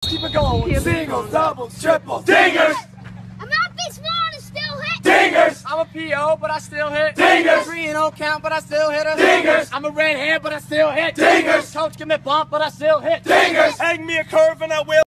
keep it going. Singles, doubles, triples, dingers. I'm not this small and still hit. Dingers. I'm a PO, but I still hit. Dingers. 3-0 count, but I still hit her. Dingers. I'm a red hair, but I still hit. Dingers. Coach, give me a bump, but I still hit. Dingers. Hang me a curve and I will.